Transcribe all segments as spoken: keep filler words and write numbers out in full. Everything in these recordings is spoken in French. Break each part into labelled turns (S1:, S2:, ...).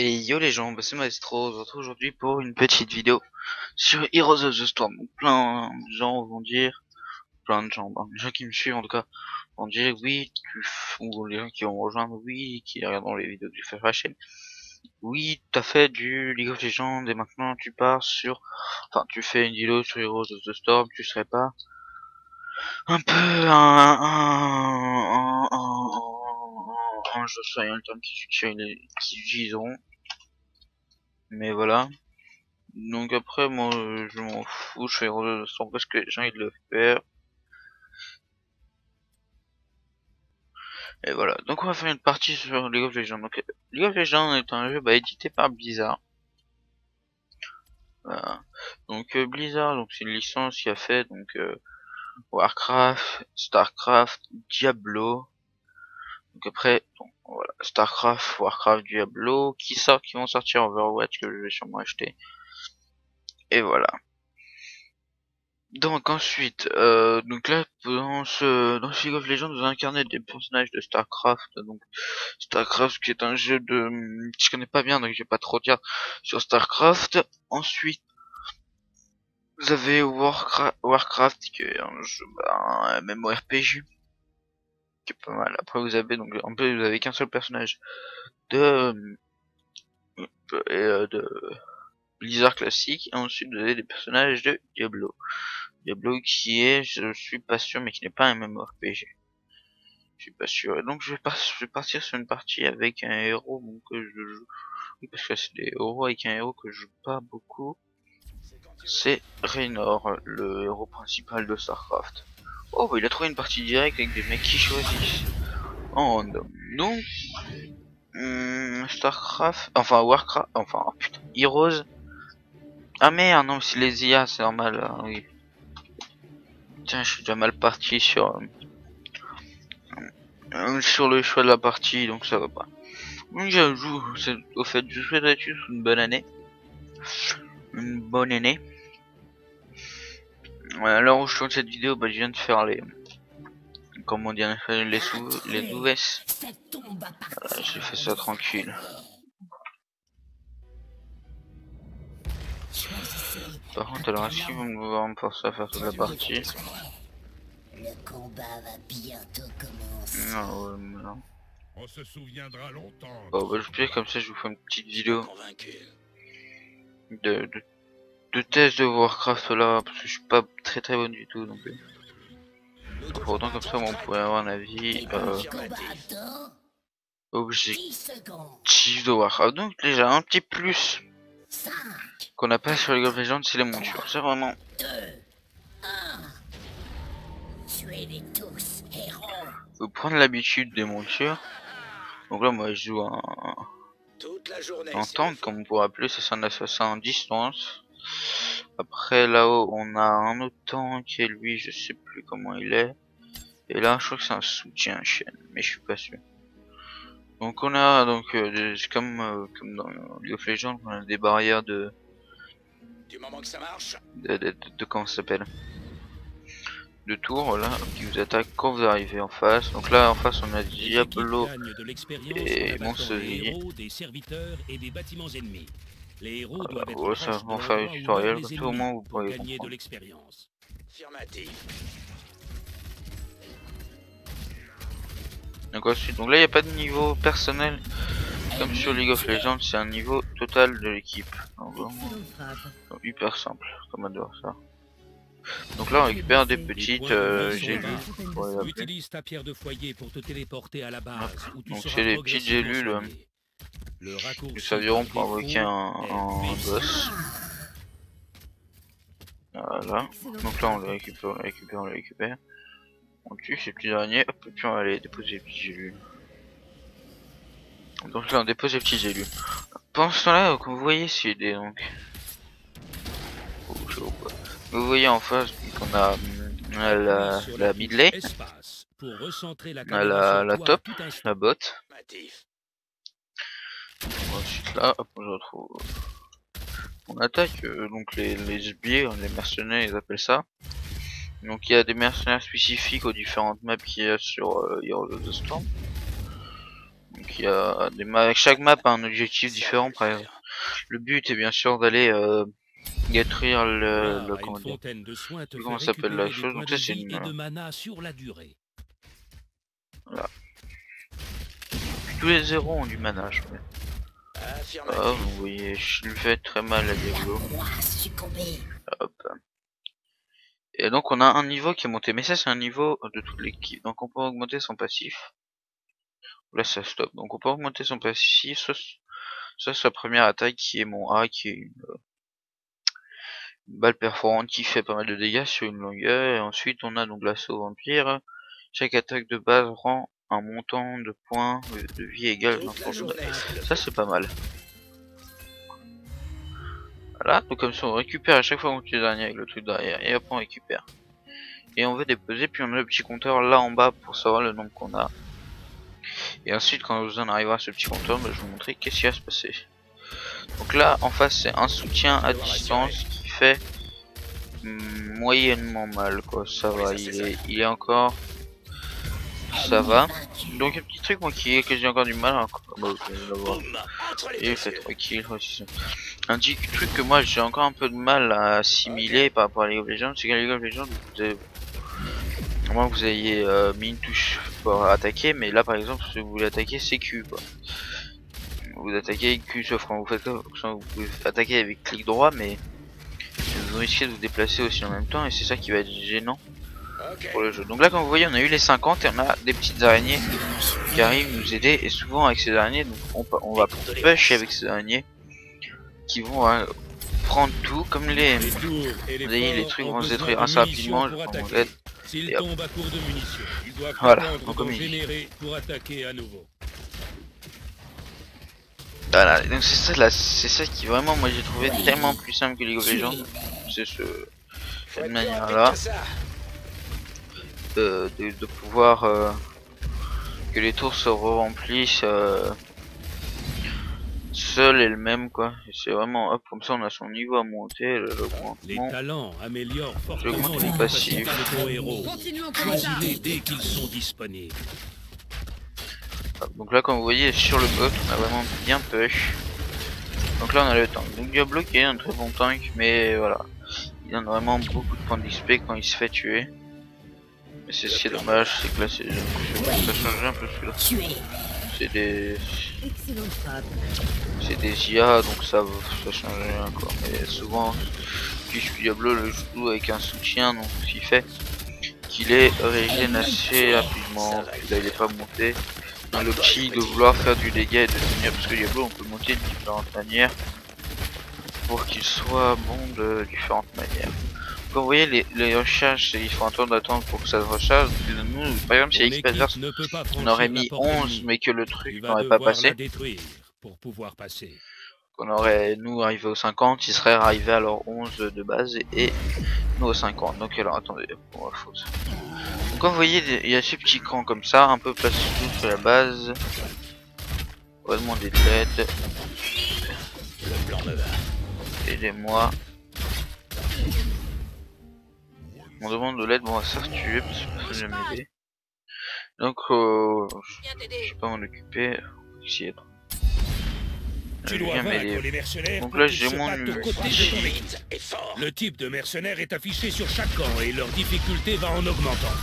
S1: Et yo les gens, bah c'est Maestro, on se retrouve aujourd'hui pour une petite vidéo sur Heroes of the Storm. Donc, plein de gens vont dire, plein de gens, bah, les gens qui me suivent en tout cas, vont dire oui, tu f... ou les gens qui vont me rejoindre, oui, qui regardent les vidéos du F H N, oui, t'as fait du League of Legends et maintenant tu pars sur, enfin tu fais une vidéo sur Heroes of the Storm, tu serais pas un peu un, un, un, un, un je sais rien le terme qui, qui, qui utiliseront, mais voilà. Donc après moi euh, je m'en fous, je fais Heroes of the Storm parce que les gens ils le font. Et voilà, donc on va faire une partie sur League of Legends. Donc League of Legends est un jeu bah, édité par Blizzard. Voilà. Donc euh, Blizzard, donc c'est une licence qui a fait donc euh, Warcraft, Starcraft, Diablo. Donc après, bon, voilà, Starcraft, Warcraft, Diablo, qui sort, qui vont sortir Overwatch que je vais sûrement acheter. Et voilà. Donc ensuite, euh, donc là dans ce dans ce League of Legends vous incarnez des personnages de Starcraft, donc Starcraft qui est un jeu de je connais pas bien donc je vais pas trop dire sur Starcraft. Ensuite vous avez Warcraft, Warcraft qui est un jeu bah, un MMORPG qui est pas mal. Après vous avez donc en plus vous avez qu'un seul personnage de euh, de Blizzard classique et ensuite vous avez des personnages de Diablo. Diablo qui est, je suis pas sûr, mais qui n'est pas un MMORPG. Je suis pas sûr. Et donc je vais, pas, je vais partir sur une partie avec un héros bon, que je joue. Oui, parce que c'est des héros avec un héros que je joue pas beaucoup. C'est Raynor, le héros principal de Starcraft. Oh, bah, il a trouvé une partie directe avec des mecs qui choisissent en random. Donc, hum, Starcraft, enfin Warcraft, enfin oh, putain, Heroes. Ah merde, non, c'est les I A, c'est normal. Hein, oui. Tiens, je suis déjà mal parti sur. Euh, sur le choix de la partie, donc ça va pas. Donc j'avoue, au fait, je souhaite à tous une bonne année. Une bonne année. Ouais, alors où je tourne cette vidéo, bah je viens de faire les... Comment dire, les sous... les O S. Voilà, j'ai fait ça tranquille. Par contre, alors est-ce qu'ils vont me forcer à faire toute la partie?
S2: Le combat va bientôt commencer.
S1: Non, ouais, non.
S3: On se souviendra longtemps.
S1: Bon, bah je vais comme ça, je vous fais une petite vidéo de, de, de test de Warcraft là, parce que je suis pas très très bon du tout donc. Pour autant comme ça, on pourrait avoir un avis euh, objectif de Warcraft. Donc déjà un petit plus qu'on n'a pas sur League of Legends, c'est les montures. C'est vraiment. Faut prendre l'habitude des montures. Donc là moi je joue un, un tank comme on pourrait appeler, c'est un assassin en distance. Après là-haut on a un autre tank et lui je sais plus comment il est. Et là je crois que c'est un soutien chaîne, mais je suis pas sûr. Donc on a donc euh, des, comme euh, comme dans League of Legends, on a des barrières de
S3: Du moment que ça marche.
S1: de, de, de, de comment ça s'appelle de tours là qui vous attaquent quand vous arrivez en face. Donc là en face on a Diablo et Monsevier.
S4: Des serviteurs et des bâtiments ennemis. Les héros
S1: Voilà,
S4: doivent être
S1: ouais, ça va faire le tutoriel, comme ça au moins vous pourrez
S4: gagner
S1: comprendre.
S4: de l'expérience.
S3: Affirmatif.
S1: Donc ensuite, donc là il n'y a pas de niveau personnel comme sur League of Legends, c'est un niveau total de l'équipe. Donc vraiment donc, hyper simple, comme adore ça. Donc là on récupère des petites euh, gélules.
S4: Utilise ta pierre de foyer pour te téléporter à la base. Où tu
S1: donc
S4: seras
S1: c'est les petites gélules qui serviront pour invoquer un, un boss. Voilà. Donc là on les récupère, on les récupère, on les récupère. On tue ces petits araignées, hop, et puis on va aller déposer les petites gélules. Donc là on dépose les petites gélules. Pendant ce temps là, comme vous voyez, c'est des donc. Oh, je sais pas. Vous voyez en face qu'on a, on a la, la mid lane, on a la, la top, la bot. Ensuite là, hop, on se retrouve. On attaque euh, donc les, les sbires, les mercenaires ils appellent ça. Donc il y a des mercenaires spécifiques aux différentes maps qu'il y a sur euh, Heroes of the Storm. Donc il y a des ma chaque map a un objectif différent. Par exemple, le but est bien sûr d'aller euh, détruire le,
S4: Boire
S1: le
S4: à
S1: comment
S4: une
S1: dire,
S4: fontaine de soins te
S1: comment
S4: fait
S1: ça s'appelle la
S4: récupérer des
S1: chose.
S4: points
S1: Donc
S4: de
S1: ça c'est
S4: vie
S1: une
S4: et de mana sur la durée.
S1: voilà. Tous les zéros ont du mana, je crois.
S3: Affirmatif.
S1: Ah, vous voyez, je lui fais très mal à Diablo.
S2: Moi, succomber.
S1: Hop. Et donc on a un niveau qui est monté, mais ça c'est un niveau de toute l'équipe. Donc on peut augmenter son passif. Là ça stop. Donc on peut augmenter son passif. Ça, ça sa première attaque qui est mon A, qui est une, euh, une balle perforante qui fait pas mal de dégâts sur une longueur. Et ensuite on a donc l'assaut vampire. Chaque attaque de base rend un montant de points de vie égal.
S3: Toute la journée, s'il le
S1: Ça c'est pas mal. Voilà, donc comme ça on récupère à chaque fois qu'on tue le dernier avec le truc derrière, et après on récupère. Et on veut déposer, puis on a le petit compteur là en bas pour savoir le nombre qu'on a. Et ensuite quand on arrivera à ce petit compteur, bah, je vais vous montrer qu'est-ce qui va se passer. Donc là en face c'est un soutien à distance qui fait mm, moyennement mal quoi, ça va, il est, il est encore... Ça va. Donc un petit truc moi qui est que j'ai encore du mal encore. Bah, ok, d'abord.
S3: Boum, entre les
S1: Et
S3: deux
S1: fait
S3: yeux.
S1: trois kills aussi. Un petit truc que moi j'ai encore un peu de mal à assimiler par rapport à League of Legends, c'est qu'à League of Legends vous avez... à moins que vous ayez euh, mis une touche pour attaquer, mais là par exemple si vous voulez attaquer c'est Q quoi. Vous attaquez avec Q sauf quand vous faites comme ça, vous pouvez attaquer avec clic droit, mais vous risquez de vous déplacer aussi en même temps et c'est ça qui va être gênant
S3: Ok.
S1: pour le jeu. Donc là comme vous voyez on a eu les cinquante et on a des petites araignées qui arrivent nous aider, et souvent avec ces araignées donc on, on va push avec ces araignées qui vont euh, prendre tout comme les...
S4: Les tours et les
S1: Vous voyez, les
S4: forts
S1: trucs
S4: ont
S1: vont se
S4: besoin
S1: détruire
S4: de
S1: assez
S4: munitions
S1: rapidement,
S4: pour
S1: je prends mon
S4: attaquer.
S1: aide.
S4: S'ils
S1: Et hop.
S4: tombent à court de munitions, ils doivent
S1: Voilà,
S4: attendre
S1: donc
S4: d'en
S1: comme il dit.
S4: générer pour attaquer à nouveau.
S1: Voilà, donc c'est ça, là, c'est ça qui vraiment moi j'ai trouvé tellement plus simple que League of Legends, c'est ce,
S3: Faut
S1: cette
S3: être plus
S1: manière
S3: rapide
S1: là
S3: que ça.
S1: de, de, de pouvoir euh, que les tours se remplissent euh, seules et le même quoi. C'est vraiment hop, comme ça on a son niveau à monter,
S4: Les
S1: l'augmentement.
S4: talents améliorent
S1: J'augmente
S4: fortement
S1: mon
S4: les
S1: passif.
S4: capacités de ton héros.
S5: Continuons comme ça.
S4: Choisis-les dès qu'ils sont disponibles.
S1: Hop, donc là comme vous voyez sur le bot on a vraiment bien push. Donc là on a le tank. Donc Diablo qui est un très bon tank, mais voilà. Il donne vraiment beaucoup de points d'X P quand il se fait tuer. Mais c'est ce qui est dommage, c'est que là c'est... ça change un peu celui-là.
S2: Tuer.
S1: C'est des...
S5: Excellente frappe.
S1: c'est des I A donc ça, ça change rien quoi. Mais souvent, puisque Diablo le joue avec un soutien, donc ce qui fait qu'il est régène assez rapidement. Puis là il est pas monté dans l'optique de vouloir faire du dégât et de tenir, parce que Diablo on peut monter de différentes manières pour qu'il soit bon de différentes manières. Comme vous voyez les, les recharges, il faut un temps d'attente pour que ça se recharge. Nous par exemple si
S4: Ton
S1: X P adverse
S4: équipe ne peut pas
S1: on
S4: franchir
S1: aurait
S4: la
S1: mis
S4: porte
S1: onze
S4: ennemie.
S1: mais que le
S4: Tu
S1: truc
S4: vas
S1: n'aurait pas
S4: devoir
S1: passé,
S4: la détruire pour pouvoir passer.
S1: qu'on aurait nous arrivé au cinquante, il serait arrivé à leur onze de base et, et nous au cinquante. Donc alors attendez, on va fausse. Donc comme vous voyez il y a ces petits crans comme ça, un peu placés tout sur la base. On va demander de l'aide,
S3: Le plan me va.
S1: aidez-moi. On demande de l'aide, bon on va se faire tuer parce que personne ne m'aider. Donc euh, je vais pas m'en occuper, essayer de...
S4: Tu
S1: Je
S4: dois
S1: viens
S4: vaincre
S1: m'aider.
S4: les mercenaires.
S1: Donc
S4: pour
S1: là,
S4: qu'ils
S1: j'ai
S4: se
S1: mon
S4: battent aux
S1: numéro.
S4: côtés de ton équipe.
S3: Vite et fort.
S4: Le type de mercenaire est affiché sur chaque camp et leur difficulté va en augmentant.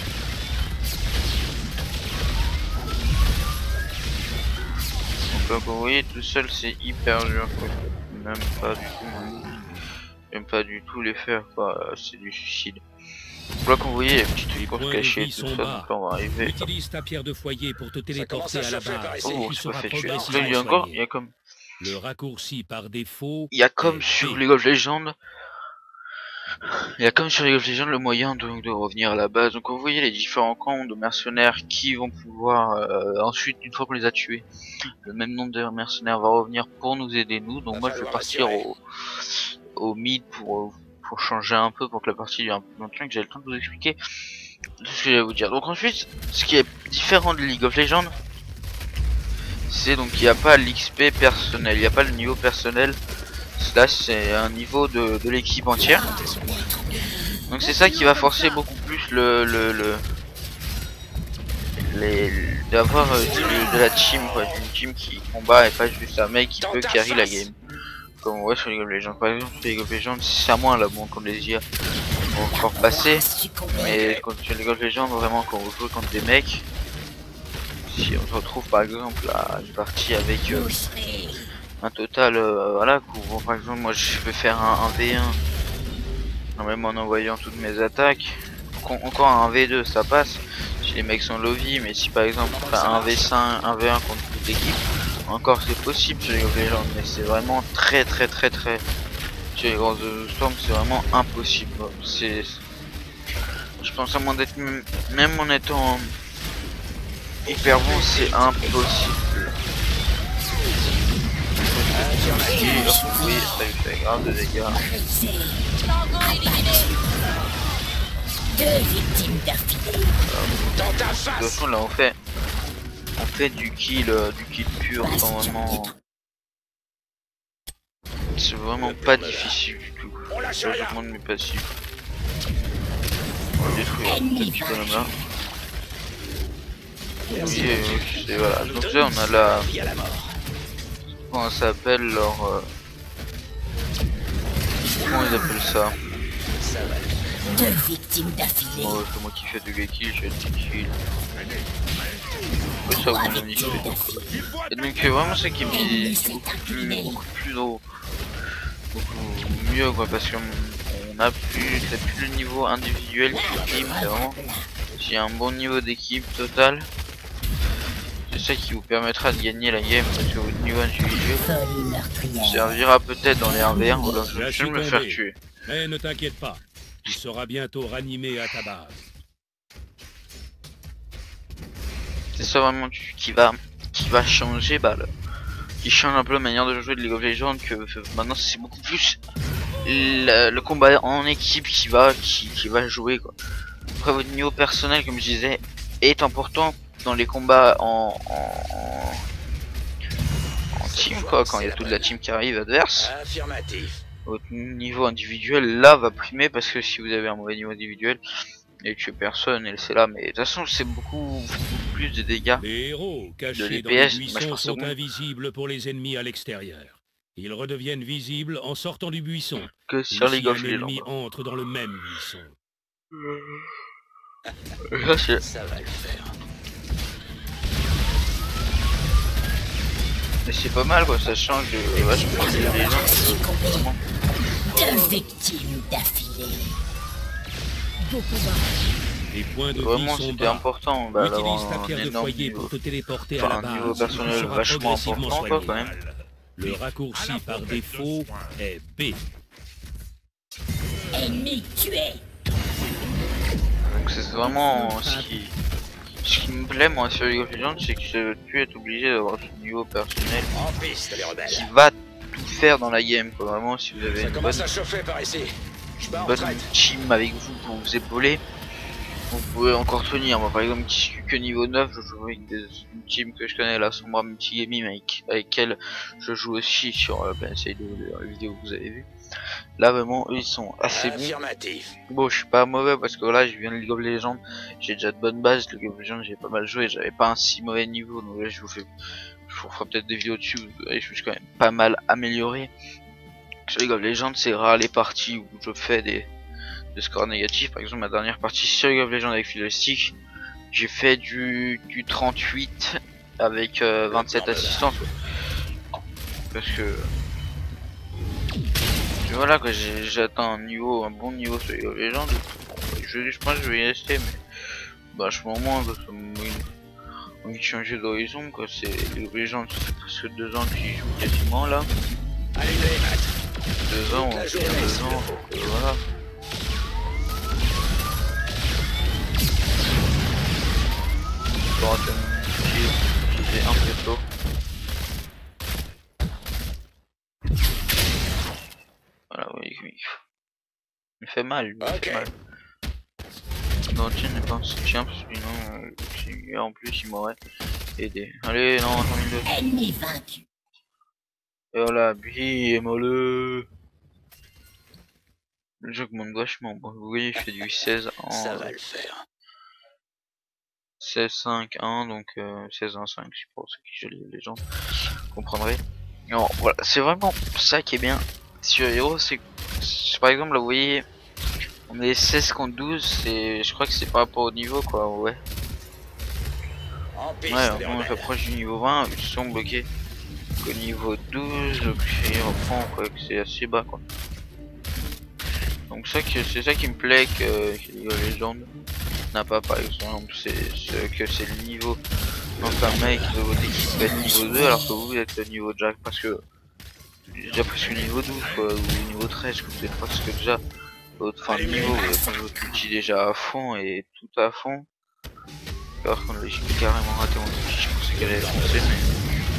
S1: Donc vous voyez tout seul c'est hyper dur quoi. Même pas du tout, même pas du tout les faire quoi, c'est du suicide. Donc là comme vous voyez il y a une petite
S4: Les
S1: course
S4: points de
S1: cachée
S4: vie
S1: tout
S4: sont
S1: ça,
S4: bas.
S1: donc là on va arriver.
S4: Utilise ta pierre de foyer pour te
S3: commence
S4: téléporter
S3: à
S4: à la
S3: chauffer par
S4: base.
S3: ici.
S1: Oh,
S4: Tu
S1: c'est pas
S4: seras
S1: fait tuer. Donc là
S4: progressivement
S1: il y a encore, il
S4: soigné.
S1: y a comme,
S4: Le raccourci par défaut.
S1: il y a comme
S4: est
S1: sur
S4: B.
S1: League of Legends, il y a comme sur League of Legends le moyen de, de revenir à la base. Donc vous voyez les différents camps de mercenaires qui vont pouvoir euh, ensuite une fois qu'on les a tués, le même nombre de mercenaires va revenir pour nous aider nous. Donc
S3: Va
S1: moi je vais
S3: falloir
S1: partir
S3: assurer.
S1: au, au mid pour pour changer un peu, pour que la partie dure un peu plus longtemps, que j'ai le temps de vous expliquer tout ce que je vais vous dire. Donc ensuite, ce qui est différent de League of Legends, c'est donc il n'y a pas l'X P personnel, il n'y a pas le niveau personnel. Là c'est un niveau de, de l'équipe entière. Donc c'est ça qui va forcer beaucoup plus le, le, le les, d'avoir euh, de, de la team, quoi, une team qui combat et pas juste un mec qui peut carry la game. Comme on voit sur League of Legends, par exemple, sur League of Legends, c'est à moins là, bon, contre les I A, on va encore passer, mais quand sur League of Legends, vraiment, quand vous jouez contre des mecs, si on se retrouve par exemple à une partie avec euh, un total, euh, voilà, bon, par exemple, moi je vais faire un, un V un, même en envoyant toutes mes attaques, encore un V deux ça passe, si les mecs sont low vie, mais si par exemple on fait un V cinq, un V un contre toute l'équipe, encore c'est possible sur League of Legends, mais c'est vraiment très très très très, sur les grands storms c'est vraiment impossible, c'est, je pense à moins d'être, même en étant hyper bon, c'est impossible. Oui, ça lui fait grave de dégâts.
S2: Deux victimes d'affilée.
S3: Dans ta
S1: De toute
S3: face.
S1: façon là on fait on fait du kill euh, du kill pur sans vraiment. C'est vraiment pas difficile du tout.
S3: On lâche
S1: Je
S3: rien.
S1: demande mes passifs. On va détruire ce petit bonhomme là. Oui, euh, c'est voilà. Donc là on a la.
S3: Vie à la mort.
S1: Comment ça s'appelle leur. Euh... Comment ils appellent ça?
S3: Ça va.
S2: Deux victimes d'affilée.
S1: Bon, c'est moi qui fais du gay kill, je fais du kill. Oui, ça vous m'en dit. Et donc euh, vraiment c'est qui me dit beaucoup plus, beaucoup plus haut, beaucoup mieux quoi, parce qu'on on a plus, c'est plus le niveau individuel qui prime, c'est vraiment j'ai un bon niveau d'équipe total. C'est ça qui vous permettra de gagner la game, parce que votre niveau individuel
S2: Folie meurtrière.
S1: servira peut-être dans les un v un ou alors je
S4: Là,
S1: vais
S4: je suis
S1: me faire
S4: tombé.
S1: tuer.
S4: Mais ne t'inquiète pas, tu seras bientôt ranimé à ta base.
S1: C'est ça vraiment qui va qui va changer, bah le, qui change un peu la manière de jouer de League of Legends, que maintenant c'est beaucoup plus le, le combat en équipe qui va qui, qui va jouer quoi. Après votre niveau personnel comme je disais est important dans les combats en, en, en team quoi, quand il y a toute la team qui arrive adverse.
S3: Affirmatif.
S1: Votre niveau individuel là va primer, parce que si vous avez un mauvais niveau individuel et que personne et c'est là, mais de toute façon c'est beaucoup, beaucoup plus de dégâts.
S4: Les héros
S1: De
S4: cachés
S1: l'E
S4: dans
S1: P
S4: les
S1: S, bah, je
S4: buissons
S1: pense
S4: sont
S1: au moins.
S4: invisibles pour les ennemis à l'extérieur. Ils redeviennent visibles en sortant du buisson.
S1: Que sur
S4: Si
S1: League
S4: un
S1: of Legends.
S4: ennemi entre dans le même buisson.
S1: Là, c'est-
S3: Ça va le faire.
S1: mais c'est pas mal quoi, ça change de vachement de League of Legends, euh, vraiment.
S2: Deux victimes d'affilée.
S5: Beaucoup bas.
S4: Les points de vie
S1: Vraiment
S4: sont
S1: c'était
S4: bas.
S1: important bah,
S4: Utilise
S1: d'avoir
S4: ta
S1: un
S4: pierre de
S1: énorme
S4: foyer
S1: niveau.
S4: pour te téléporter
S1: Enfin,
S4: à
S1: un
S4: la base.
S1: niveau personnel
S4: Tu seras
S1: vachement
S4: progressivement
S1: important, quoi,
S4: soigné.
S1: quand même.
S4: Le raccourci par défaut est B.
S2: Ennemi tué.
S1: Donc c'est vraiment ce qui, ce qui me plaît moi sur League of Legends, c'est que tu es obligé d'avoir ce niveau personnel
S3: En piste, les rebelles.
S1: qui va tout faire dans la game quoi. Vraiment si vous avez
S3: Ça
S1: une bonne,
S3: commence à chauffer par ici. Je pars en
S1: bonne
S3: retraite.
S1: team avec vous pour vous épauler, vous pouvez encore tenir. Moi par exemple qui suis que niveau neuf, je joue avec des, une team que je connais, la Sombra Multigaming, avec, avec elle je joue aussi sur euh, ben, c'est de, de, la vidéo que vous avez vu. Là vraiment eux ils sont assez bons.
S3: Affirmatif.
S1: Bon je suis pas mauvais parce que là je viens de League of Legends, j'ai déjà de bonnes bases, League of Legends j'ai pas mal joué, j'avais pas un si mauvais niveau, donc là je vous fais, je vous ferai peut-être des vidéos dessus, et je suis quand même pas mal amélioré. Sur League of Legends c'est rare les parties où je fais des, des scores négatifs. Par exemple ma dernière partie sur League of Legends avec Philostic, j'ai fait du, du trente-huit avec euh, vingt-sept assistances, parce que et voilà quoi, j'ai atteint un niveau, un bon niveau sur League of Legends. Je, je pense que je vais y rester, mais vachement moins parce que moi, envie de changer d'horizon quoi. C'est League of Legends, ça fait presque deux ans que j'y joue quasiment là.
S3: Allez, les maths.
S1: Deux ans, on va faire deux ans, donc euh, voilà. Bon, j'ai un peu tôt. Voilà, oui, oui. Il fait mal, lui, il
S3: Ok.
S1: fait mal. Non, tiens, n'est pas un soutien, parce que sinon, euh, si- en plus, il m'aurait aidé. Allez, non, j'en ai deux.
S2: Ennemi vaincu.
S1: Et voilà, bim, le Le jeu augmente vachement. Bon, vous voyez, je fais du seize en
S3: Ça va le faire.
S1: seize cinq un, donc euh, seize un cinq, c'est pour ceux qui jouent les légendes comprendraient. Non, voilà, c'est vraiment ça qui est bien sur Hero, c'est par exemple là vous voyez on est seize contre douze, c'est je crois que c'est par rapport au niveau quoi, ouais.
S3: En piste,
S1: Ouais,
S3: les
S1: on est
S3: rebelles.
S1: proche du niveau vingt, ils sont bloqués au niveau douze, puis il reprend quoi, que c'est assez bas quoi. Donc ça que c'est ça qui me plaît que, que League of Legends n'a pas par exemple, c'est que c'est le niveau. Donc un mec de votre équipe peut être niveau deux alors que vous, vous êtes niveau Jack parce que déjà presque niveau douze quoi, ou niveau treize, que vous êtes presque déjà votre fin de niveau, vous êtes votre ulti déjà à fond et tout à fond. Alors qu'on a j'ai carrément raté mon ulti, je pensais qu'elle allait foncer mais.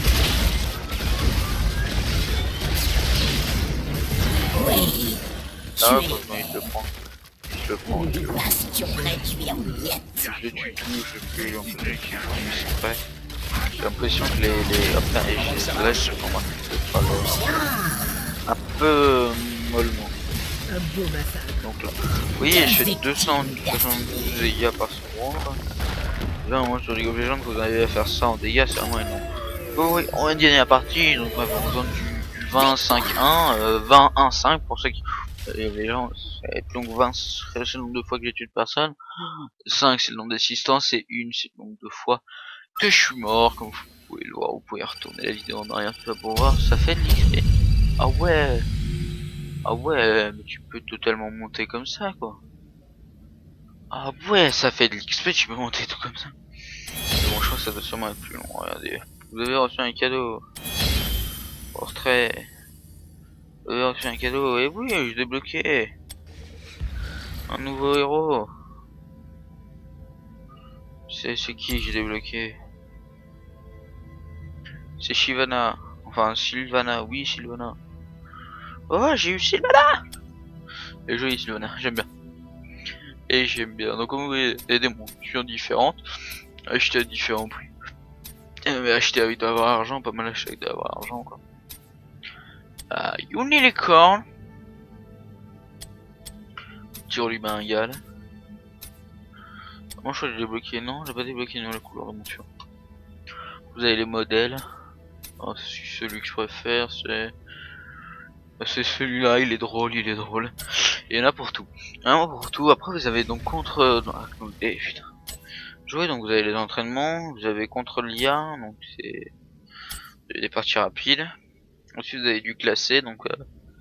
S2: Oui.
S1: Ah
S2: Tué.
S1: quand il le prend. Je le prends, je le prends.
S2: Bastion réduit en miettes.
S1: Je le tue tout, je le tue en plus, c'est prêt. J'ai l'impression que les, les... Enfin, et j'ai slash pour moi, c'est pas le... un peu euh, mollement.
S5: Un beau massacre.
S1: Donc là, vous voyez, je fais deux cent soixante-douze dégâts par seconde. Là, moi sur League of Legends, vous arrivez à faire ça en dégâts, c'est vraiment énorme. Bon, oui, on vient de gagner la partie, donc on va besoin du, du vingt cinq un, euh, vingt un cinq pour ceux qui. League of Legends, ça va être donc vingt, c'est le nombre de fois que j'ai tué de personne. cinq, c'est le nombre d'assistances, et un, c'est le nombre de fois que je suis mort, comme vous pouvez le voir, vous pouvez retourner la vidéo en arrière tout ça pour voir, ça fait de l'X P. Ah ouais, ah ouais, mais tu peux totalement monter comme ça quoi. Ah ouais, ça fait de l'X P, tu peux monter tout comme ça. Mais bon, je crois que ça doit sûrement être plus long, regardez. Vous avez reçu un cadeau. Portrait. Vous avez reçu un cadeau, et oui, j'ai débloqué un nouveau héros. C'est qui j'ai débloqué? C'est Shyvana. Enfin, Sylvana, oui, Sylvana. Oh, j'ai eu Sylvana! Et joli Sylvana, j'aime bien. Et j'aime bien. Donc, comme vous voyez, il y a des montures différentes, achetées à différents prix. Mais acheter avec d'avoir argent, pas mal acheter avec d'avoir argent, quoi. Ah, Unicorn. Tire lui bengale. Moi, je crois que j'ai débloqué, non, j'ai pas débloqué non, la couleur de monture. Vous avez les modèles. Oh, c'est celui que je préfère, c'est. C'est celui-là, il est drôle, il est drôle. Il y en a pour tout. Il y en a pour tout. Après, vous avez donc contre. Eh putain. Jouer, donc vous avez les entraînements, vous avez contre l'I A, donc c'est des parties rapides. Ensuite, vous avez du classé, donc euh,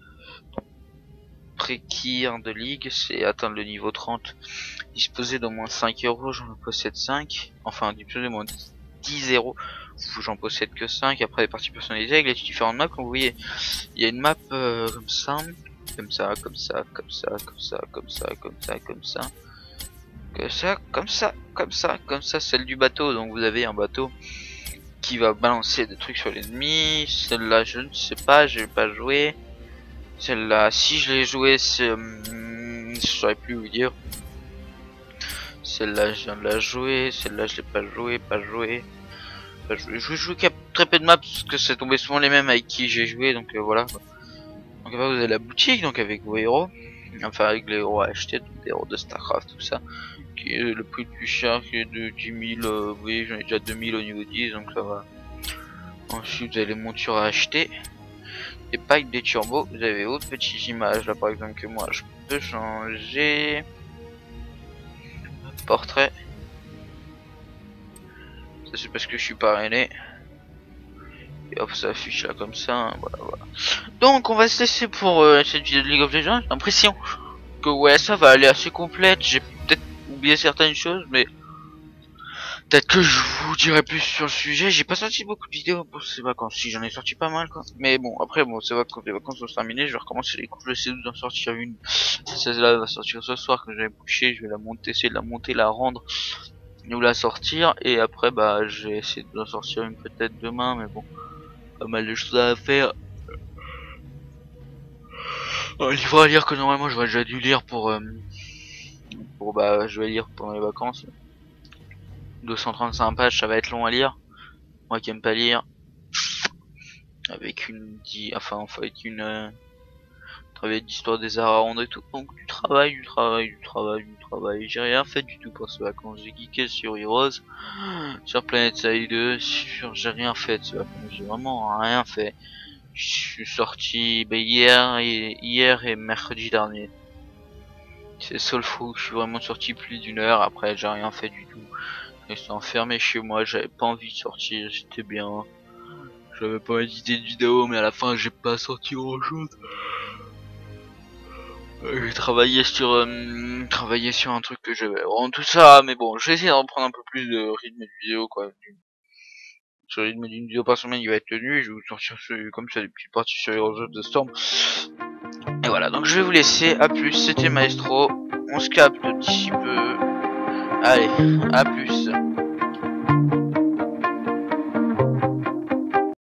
S1: préquire de ligue, c'est atteindre le niveau trente. Disposer d'au moins cinq euros, j'en possède cinq. Enfin, disposer d'au moins dix euros, j'en possède que cinq. Après, les parties personnalisées avec les différentes maps, comme vous voyez, il y a une map euh, comme ça, comme ça, comme ça, comme ça, comme ça, comme ça, comme ça, comme ça. Comme ça, comme ça, comme ça, comme ça, celle du bateau. Donc vous avez un bateau qui va balancer des trucs sur l'ennemi. Celle-là, je ne sais pas, je vais pas jouer. Celle-là, si je l'ai joué, c'est, hum, je saurais plus vous dire. Celle-là, je viens de la jouer. Celle-là, je l'ai pas joué, pas joué. Pas joué. Je joue qu'à très peu de maps parce que c'est tombé souvent les mêmes avec qui j'ai joué. Donc euh, voilà. Donc après, vous avez la boutique, donc avec vos héros. Enfin, avec les héros à acheter, donc des héros de Starcraft, tout ça. Qui est le prix le plus cher, qui est de dix mille, euh, vous voyez j'en ai déjà deux mille au niveau dix, donc ça va. Ensuite vous avez les montures à acheter, des packs, des turbos, vous avez autres petites images là par exemple que moi je peux changer. Portrait, ça c'est parce que je suis parrainé. Et hop ça affiche là comme ça, hein, voilà, voilà. Donc on va se laisser pour euh, cette vidéo de League of Legends, j'ai l'impression que ouais ça va aller assez complète, j'ai peut-être oublié certaines choses mais peut-être que je vous dirai plus sur le sujet. J'ai pas sorti beaucoup de vidéos pour ces vacances, si j'en ai sorti pas mal quoi, mais bon après bon c'est vrai que quand les vacances vont se terminer je vais recommencer les coups, je vais essayer d'en sortir une. Celle-là va sortir ce soir que j'avais couché, je vais la monter, essayer de la monter, la rendre ou la sortir, et après bah je vais essayer d'en sortir une peut-être demain, mais bon pas mal de choses à faire. Un livre à lire que normalement j'aurais déjà dû lire pour euh, pour bah je vais lire pendant les vacances. Deux cent trente-cinq pages, ça va être long à lire. Moi qui aime pas lire. Avec une di enfin en fait une euh, travailler d'histoire des arts à rendre et tout. Donc du travail, du travail, du travail, du travail. J'ai rien fait du tout pour ces vacances. J'ai geeké sur Heroes, sur Planet Side deux, sur j'ai rien fait de ces vacances. J'ai vraiment rien fait. Je suis sorti bah, hier et hier et mercredi dernier. C'est seul fois où je suis vraiment sorti plus d'une heure. Après j'ai rien fait du tout. J'étais enfermé chez moi. J'avais pas envie de sortir. C'était bien. J'avais pas édité de vidéo, mais à la fin j'ai pas sorti grand chose. J'ai travaillé sur euh, travaillé sur un truc que je vais vraiment tout ça, mais bon, je vais essayer de reprendre un peu plus de rythme de vidéo quoi. Sur le rythme d'une vidéo par semaine, il va être tenu. Je vais vous sortir ce, comme ça des petites parties sur Heroes of the Storm. Et voilà, donc je vais vous laisser. À plus, c'était Maestro. On se capte d'ici peu. Allez, à plus.